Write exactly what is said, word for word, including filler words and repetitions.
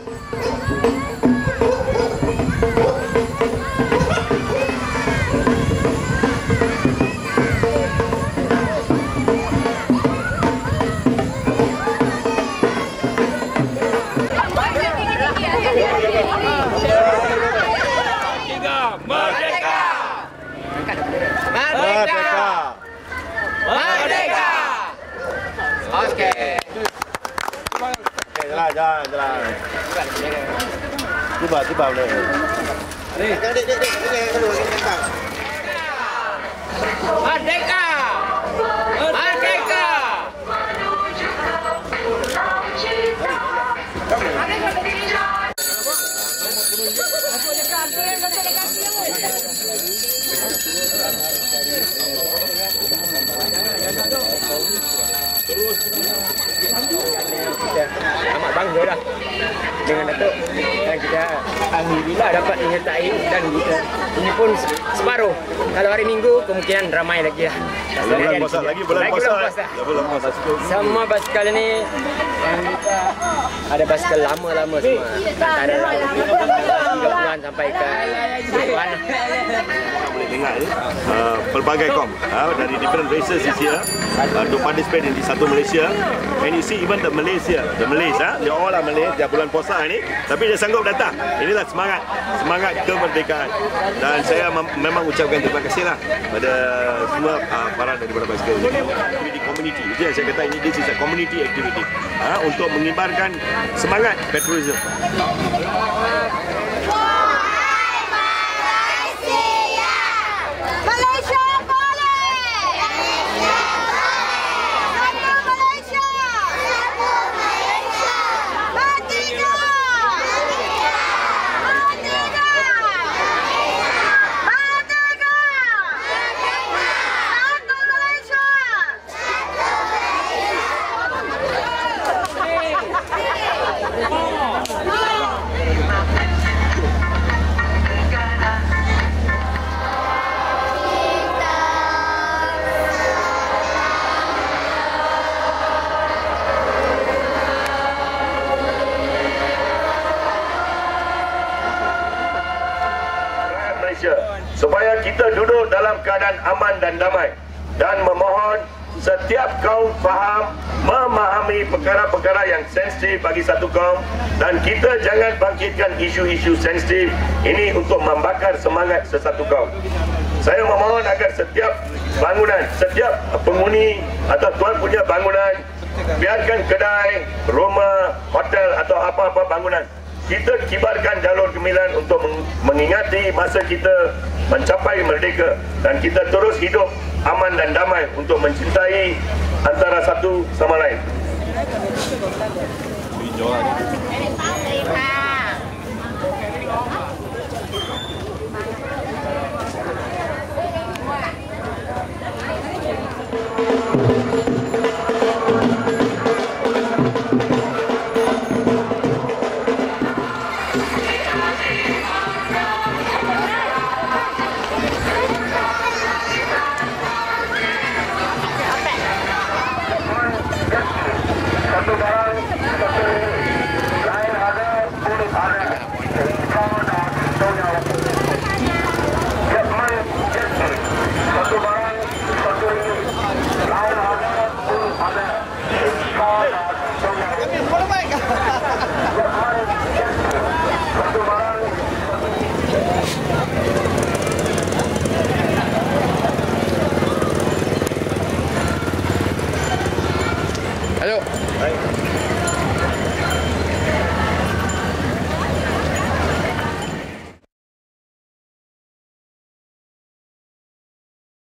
Merdeka! Merdeka! Merdeka! Oke. Oke, jalan, jalan, jalan. Tiba, tiba boleh. Dik, dik, dik, dik, dulu ini tentang. Merdeka! Merdeka! Amat bangga dah dengan Datuk, dan kita alhamdulillah dapat menyertai, dan kita ini pun separuh. Kalau hari Minggu kemungkinan ramai lagi lah. Bulan puasa lagi, bulan Lagi puasa. bulan puasa. Bulan puasa. Semua basikal ni yang kita ada basikal lama-lama semua. Antara tiga bulan sampai ke bulan. Boleh dengar ni uh, pelbagai kaum uh, dari different races is here uh, to participate in di satu Malaysia, and you see even the Malaysia, the Malays, uh, they all are Malay, dia bulan puasa ni, tapi dia sanggup datang. Inilah semangat, semangat kemerdekaan. Dan saya mem memang ucapkan terima kasih lah pada semua uh, para daripada basikal ini. Activity community, itu yang saya kata ini this is a community activity uh, untuk mengibarkan semangat patriotism. Supaya kita duduk dalam keadaan aman dan damai, dan memohon setiap kaum faham memahami perkara-perkara yang sensitif bagi satu kaum, dan kita jangan bangkitkan isu-isu sensitif ini untuk membakar semangat sesatu kaum. Saya memohon agar setiap bangunan, setiap penghuni atau tuan punya bangunan, biarkan kedai, rumah, hotel atau apa-apa bangunan, kita kibarkan jalur gemilang untuk mengingati masa kita mencapai merdeka, dan kita terus hidup aman dan damai untuk mencintai antara satu sama lain.